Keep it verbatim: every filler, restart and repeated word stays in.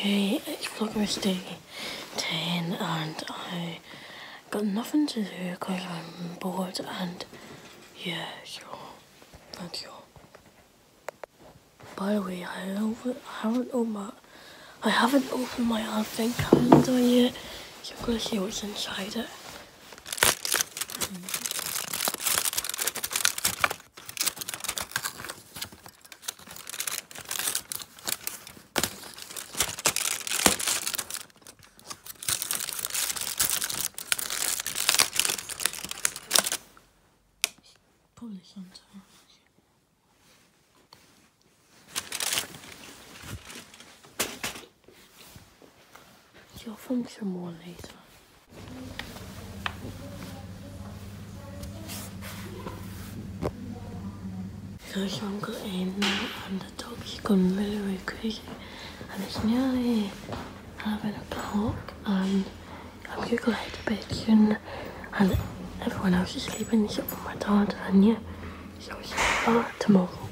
Hey, it's Vlogmas day ten and I got nothing to do because I'm bored and yeah, so thank you. By the way, I haven't, I haven't opened my, I haven't opened my advent calendar yet, so I'm gonna see what's inside it. Probably Santa. So I'll film some more later. So I'm got in now and the dog's gone really really crazy and it's nearly eleven o'clock and I'm gonna go head to bed soon and everyone else is sleeping except for my dad and yeah, so I'll see you tomorrow.